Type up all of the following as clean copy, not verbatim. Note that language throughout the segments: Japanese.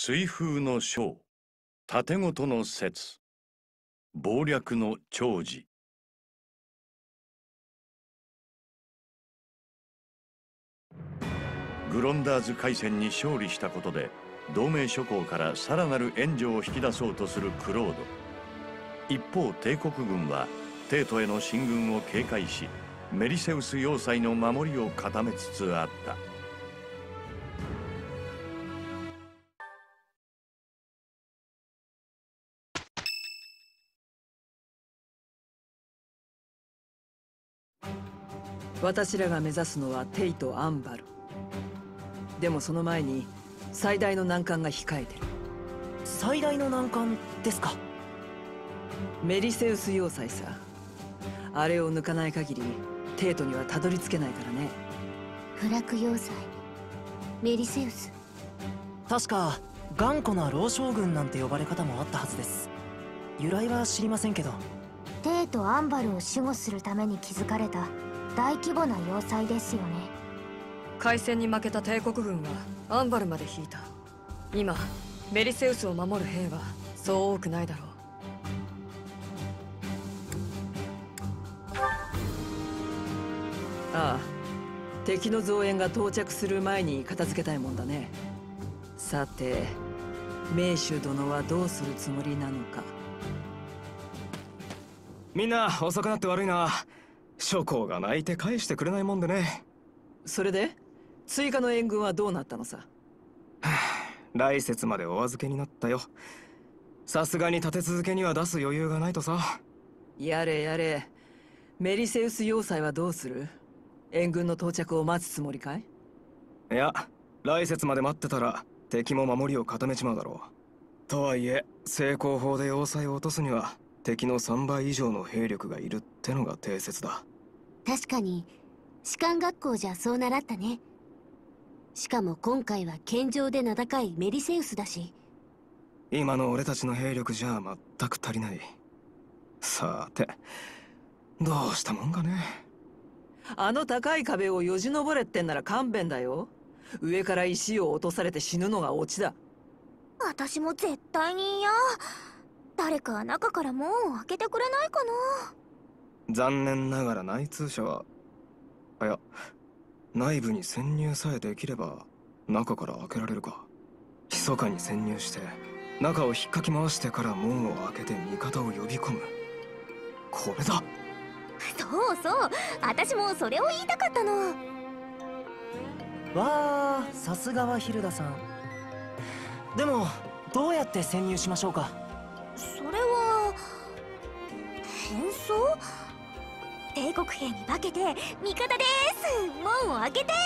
水風の章、盾ごとの説、謀略の長寿。グロンダーズ海戦に勝利したことで、同盟諸侯からさらなる援助を引き出そうとするクロード。一方、帝国軍はテートへの進軍を警戒し、メリセウス要塞の守りを固めつつあった。 私らが目指すのはテイとアンバル。でもその前に最大の難関が控えてる。 最大の難関ですか？ メリセウス要塞さ。あれを抜かない限りテイトにはたどり着けないからね。 不落要塞メリセウス、 確か頑固な老将軍なんて呼ばれ方もあったはずです。由来は知りませんけど。 テイとアンバルを守護するために築かれた大規模な要塞ですよね。 海戦に負けた帝国軍はアンバルまで引いた。今メリセウスを守る兵はそう多くないだろう。 ああ、敵の増援が到着する前に片付けたいもんだね。さて、名手殿はどうするつもりなのか。 みんな遅くなって悪いな。諸侯が泣いて返してくれないもんでね。 それで追加の援軍はどうなったのさ。 来節までお預けになったよ。さすがに立て続けには出す余裕がないとさ。 やれやれ。メリセウス要塞はどうする？援軍の到着を待つつもりかい？ いや、来節まで待ってたら敵も守りを固めちまうだろう。とはいえ成功法で要塞を落とすには敵の3倍以上の兵力がいるってのが定説だ。 確かに士官学校じゃそう習ったね。しかも今回は健常で名高いメリセウスだし。 今の俺たちの兵力じゃ全く足りない。さてどうしたもんかね。 あの高い壁をよじ登れってんなら勘弁だよ。上から石を落とされて死ぬのがオチだ。 私も絶対に嫌。誰か中から門を開けてくれないかな。 残念ながら内通者は、いや、内部に潜入さえできれば中から開けられるか。密かに潜入して中を引っかき回してから門を開けて味方を呼び込む。これだ。 そうそう、私もそれを言いたかったの。 わあ、さすがはヒルダさん。でもどうやって潜入しましょうか？ それは変装？帝国兵に化けて味方です、門を開けて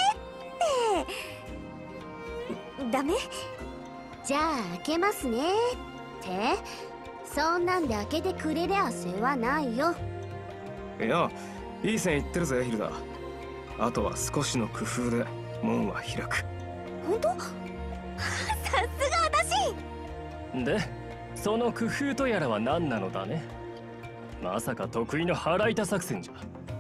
ってダメ？じゃあ開けますねってそんなんで開けてくれりゃ世話ないよ。 いや、いい線いってるぜヒルダ。あとは少しの工夫で門は開く。 本当？さすが私。 で、その工夫とやらは何なのだね。まさか得意の腹板作戦じゃ。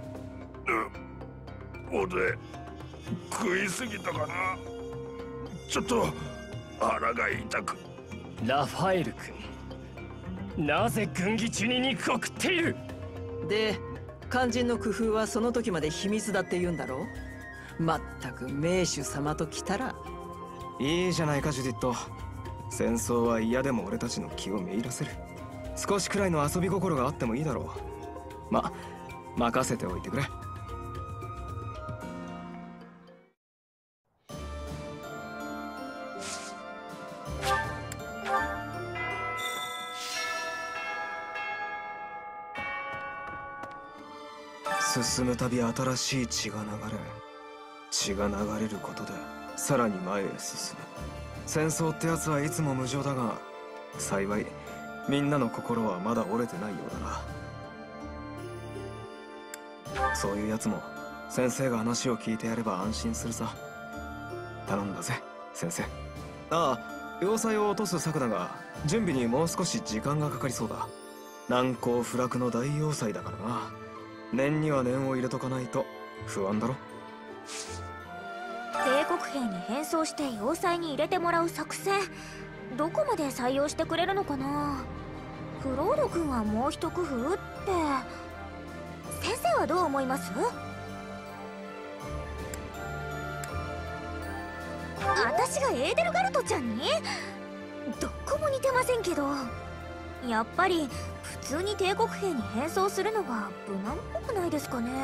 俺食いすぎたかな。ちょっと腹が痛く。 ラファエル君、なぜ軍議中に肉を食っている？ で、肝心の工夫はその時まで秘密だって言うんだろ？まったく名手様と来たら。 いいじゃないかジュディット。戦争は嫌でも俺たちの気をめいらせる。少しくらいの遊び心があってもいいだろう。任せておいてくれ。進むたび新しい血が流れ、血が流れることでさらに前へ進む。戦争ってやつはいつも無情だが、幸いみんなの心はまだ折れてないようだな。そういうやつも先生が話を聞いてやれば安心するさ。頼んだぜ先生。ああ、要塞を落とす策だが準備にもう少し時間がかかりそうだ。難攻不落の大要塞だからな。念には念を入れとかないと不安だろ。 帝国兵に変装して要塞に入れてもらう作戦、 どこまで採用してくれるのかな。クロード君はもう一工夫って。先生はどう思います？私がエーデルガルトちゃんに？どこも似てませんけど。やっぱり普通に帝国兵に変装するのが無難っぽくないですかね。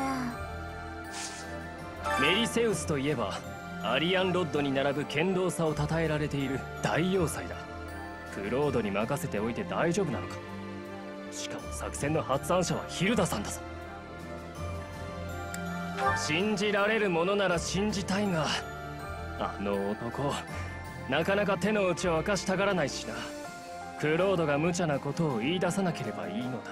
メリセウスといえばアリアンロッドに並ぶ堅牢さを称えられている大要塞だ。クロードに任せておいて大丈夫なのか。しかも作戦の発案者はヒルダさんだぞ。信じられるものなら信じたいが、あの男なかなか手の内を明かしたがらないしな。クロードが無茶なことを言い出さなければいいのだ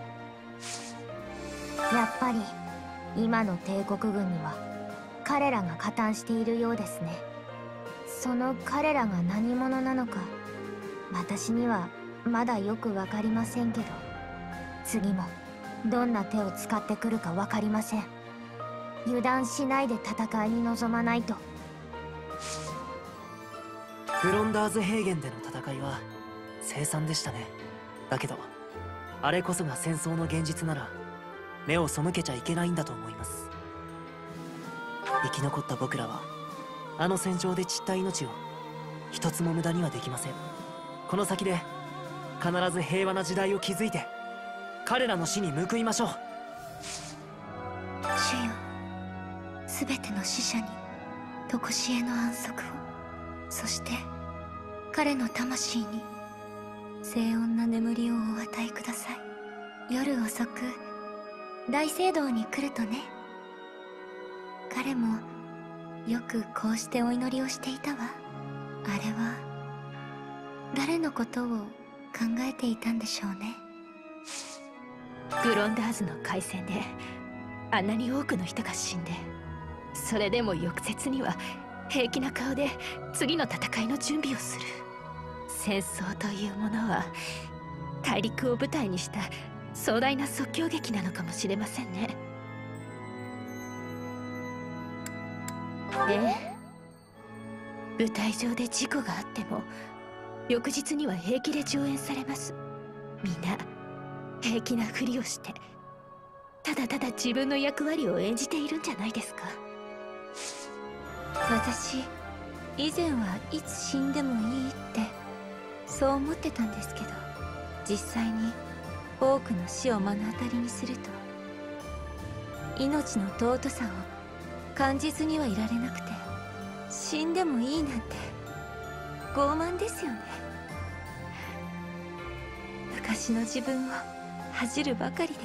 が。 やっぱり今の帝国軍には彼らが加担しているようですね。その彼らが何者なのか私にはまだよく分かりませんけど、次もどんな手を使ってくるか分かりません。油断しないで戦いに臨まないと。 フロンダーズ平原での戦いは凄惨でしたね。だけどあれこそが戦争の現実なら目を背けちゃいけないんだと思います。生き残った僕らはあの戦場で散った命を一つも無駄にはできません。この先で必ず平和な時代を築いて彼らの死に報いましょう。 主よ、すべての死者に常しえの安息を、そして彼の魂に静穏な眠りをお与えください。夜遅く大聖堂に来るとね。彼もよくこうしてお祈りをしていたわ。あれは誰のことを考えていたんでしょうね。 グロンダーズの海戦であんなに多くの人が死んで、それでも翌節には平気な顔で次の戦いの準備をする。戦争というものは大陸を舞台にした壮大な即興劇なのかもしれませんね。舞台上で事故があっても翌日には平気で上演されます。みんな平気なふりをしてただただ自分の役割を演じているんじゃないですか。 私以前はいつ死んでもいいってそう思ってたんですけど、実際に多くの死を目の当たりにすると命の尊さを感じずにはいられなくて、死んでもいいなんて傲慢ですよね。昔の自分を恥じるばかりです。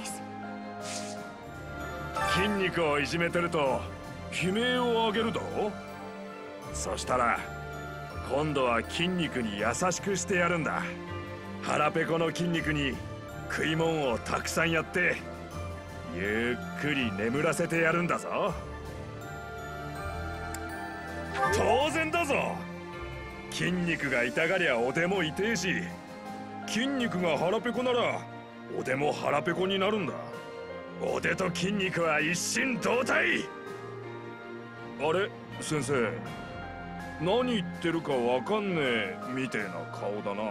筋肉をいじめてると悲鳴を上げるだろ。そしたら今度は筋肉に優しくしてやるんだ。腹ペコの筋肉に食い物をたくさんやってゆっくり眠らせてやるんだぞ。当然だぞ。筋肉が痛がりゃおでも痛えし、筋肉が腹ペコならおでも腹ペコになるんだ。おでと筋肉は一心同体。あれ先生、何言ってるかわかんねえみてえな顔だな。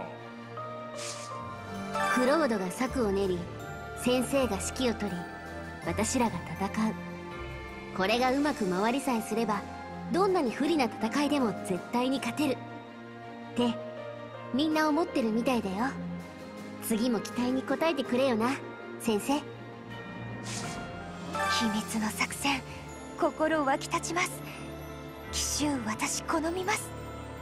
クロードが策を練り、先生が指揮を取り、私らが戦う。これがうまく回りさえすればどんなに不利な戦いでも絶対に勝てるってみんな思ってるみたいだよ。次も期待に応えてくれよな先生。 秘密の作戦、心湧き立ちます。奇襲、私好みます。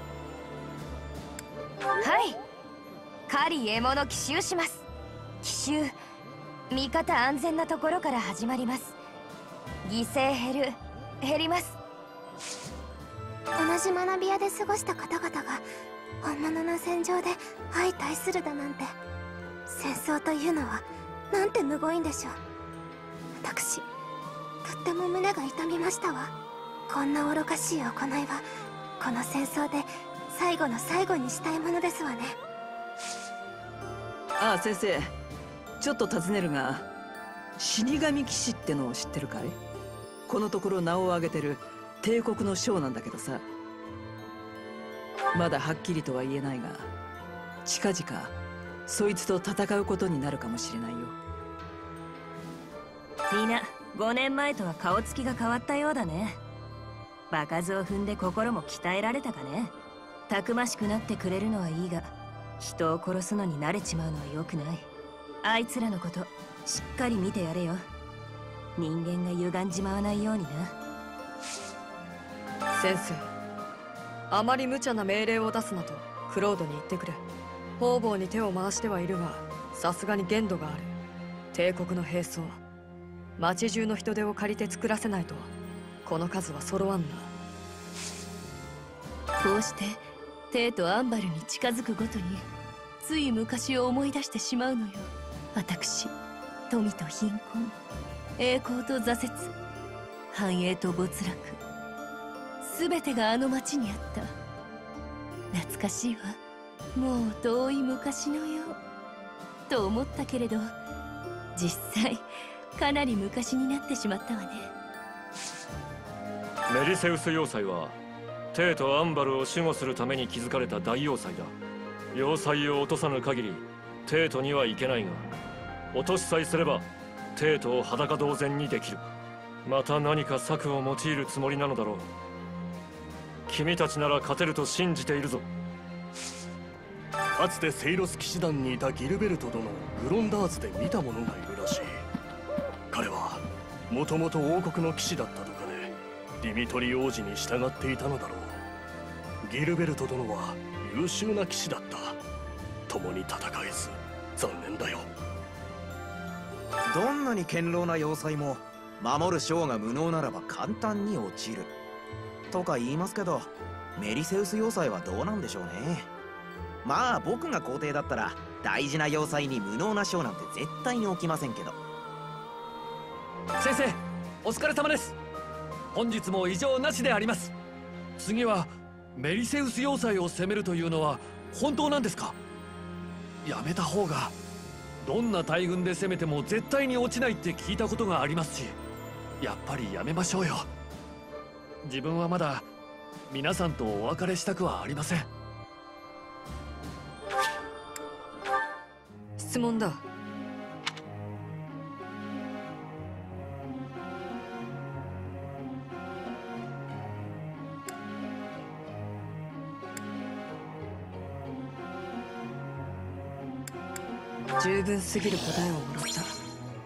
はい、狩り獲物奇襲します。奇襲、味方安全なところから始まります。犠牲減ります。 同じ学び屋で過ごした方々が本物の戦場で相対するだなんて、戦争というのはなんてむごいんでしょう。私とっても胸が痛みましたわ。こんな愚かしい行いはこの戦争で最後の最後にしたいものですわね。 ああ、先生、ちょっと尋ねるが、死神騎士ってのを知ってるかい？このところ名を挙げてる帝国の将なんだけどさ。まだはっきりとは言えないが、 近々そいつと戦うことになるかもしれないよ。 みんな5年前とは顔つきが変わったようだね。場数を踏んで心も鍛えられたかね。たくましくなってくれるのはいいが、人を殺すのに慣れちまうのは良くない。あいつらのことしっかり見てやれよ。人間が歪んじまわないようにな。 先生、あまり無茶な命令を出すなとクロードに言ってくれ。方々に手を回してはいるが、さすがに限度がある。帝国の兵装、町中の人手を借りて作らせないとこの数は揃わんな。 こうしてテイとアンバルに近づくごとについ昔を思い出してしまうのよ。私、富と貧困、栄光と挫折、繁栄と没落、全てがあの町にあった。懐かしいわ、もう遠い昔のようと思ったけれど、実際かなり昔になってしまったわね。 メリセウス要塞はテイとアンバルを守護するために築かれた大要塞だ。要塞を落とさぬ限りテイとにはいけないが、落としさえすればテイとを裸同然にできる。また何か策を用いるつもりなのだろう。君たちなら勝てると信じているぞ。 かつてセイロス騎士団にいたギルベルト殿をグロンダーズで見た者がいるらしい。彼はもともと王国の騎士だったとかで、ディミトリ王子に従っていたのだろう。ギルベルト殿は優秀な騎士だった。共に戦えず残念だよ。 どんなに堅牢な要塞も守る将が無能ならば簡単に落ちるとか言いますけど、メリセウス要塞はどうなんでしょうね。まあ僕が皇帝だったら大事な要塞に無能な将なんて絶対に起きませんけど。 先生、お疲れ様です。本日も異常なしであります。次はメリセウス要塞を攻めるというのは本当なんですか？やめた方が。どんな大軍で攻めても絶対に落ちないって聞いたことがありますし、やっぱりやめましょうよ。自分はまだ皆さんとお別れしたくはありません。 質問だ。十分すぎる答えをもらった。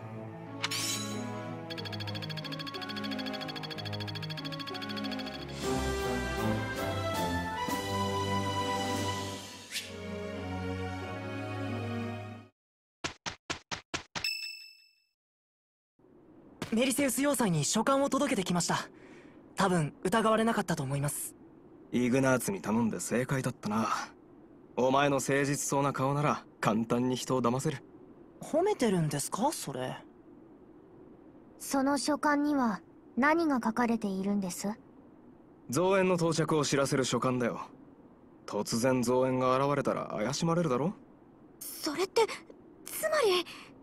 メリセウス要塞に書簡を届けてきました。多分疑われなかったと思います。 イグナーツに頼んで正解だったな。お前の誠実そうな顔なら簡単に人を騙せる。 褒めてるんですか、それ。 その書簡には何が書かれているんです？ 増援の到着を知らせる書簡だよ。突然増援が現れたら怪しまれるだろ。 それってつまり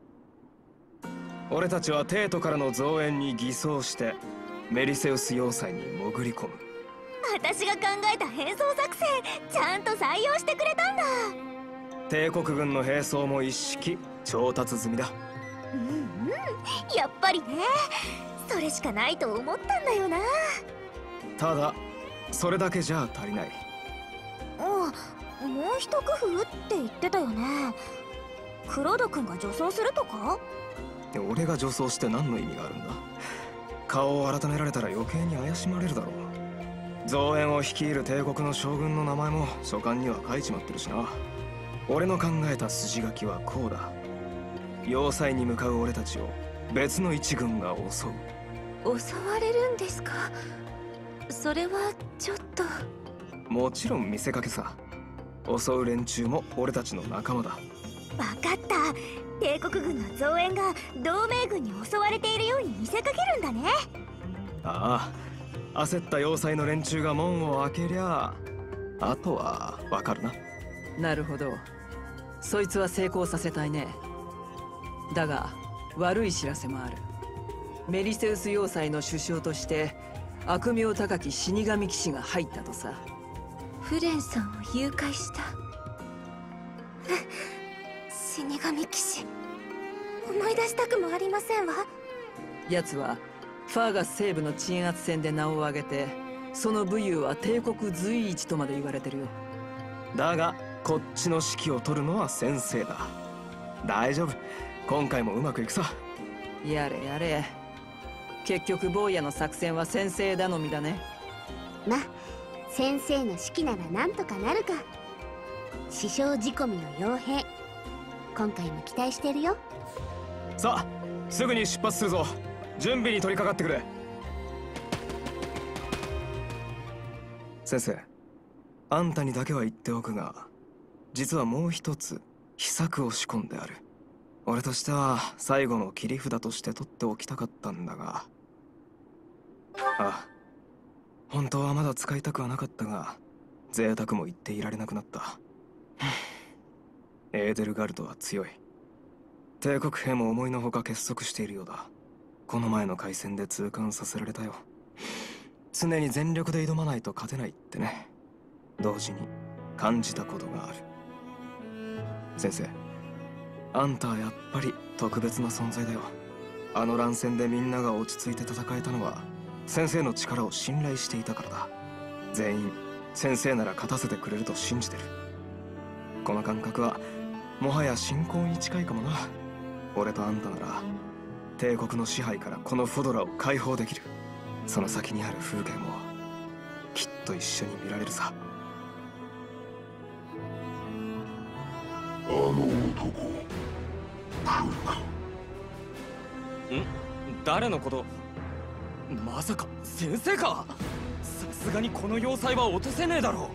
俺たちはテイトからの増援に偽装してメリセウス要塞に潜り込む。 私が考えた変装作戦ちゃんと採用してくれたんだ。 帝国軍の兵装も一式調達済みだ。 やっぱりね、それしかないと思ったんだよな。 ただそれだけじゃ足りない。 もう一工夫って言ってたよね。クロード君が女装するとか？ 俺が女装して何の意味があるんだ。顔を改められたら余計に怪しまれるだろう。増援を率いる帝国の将軍の名前も書簡には書いちまってるしな。俺の考えた筋書きはこうだ。要塞に向かう俺たちを別の一軍が襲う。襲われるんですか？それはちょっと。 もちろん見せかけさ。襲う連中も俺たちの仲間だ。 分かった。帝国軍の増援が同盟軍に襲われているように見せかけるんだね。 ああ、焦った要塞の連中が門を開けりゃあとはわかるな。 なるほど、そいつは成功させたいね。だが悪い知らせもある。メリセウス要塞の首相として悪名高き死神騎士が入ったとさ。 フレンさんを誘拐した。 死神騎士、思い出したくもありませんわ。 奴はファーガス西部の鎮圧戦で名を挙げて、その武勇は帝国随一とまで言われてるよ。 だがこっちの指揮を取るのは先生だ。大丈夫、今回もうまくいくさ。 やれやれ、結局坊やの作戦は先生頼みだね。 ま、先生の指揮ならなんとかなるか。師匠仕込みの傭兵、今回も期待してるよ。 さあすぐに出発するぞ。準備に取り掛かってくれ。先生、あんたにだけは言っておくが、実はもう一つ秘策を仕込んである。俺としては最後の切り札として取っておきたかったんだが。あ、本当はまだ使いたくはなかったが、贅沢も言っていられなくなった。エーデルガルドは強い。帝国兵も思いのほか結束しているようだ。この前の海戦で痛感させられたよ。常に全力で挑まないと勝てないってね。同時に感じたことがある。先生、あんたはやっぱり特別な存在だよ。あの乱戦でみんなが落ち着いて戦えたのは先生の力を信頼していたからだ。全員先生なら勝たせてくれると信じてる。この感覚はもはや信仰に近いかもな。俺とあんたなら帝国の支配からこのフォドラを解放できる。その先にある風景もきっと一緒に見られるさ。 あの男来るか。 誰のこと？まさか先生か。さすがにこの要塞は落とせねえだろう。は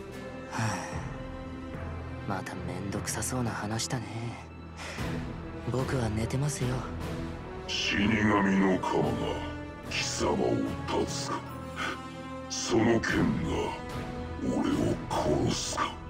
あ、まためんどくさそうな話だね。僕は寝てますよ。 死神の鎌が貴様を立つか。その剣が俺を殺すか。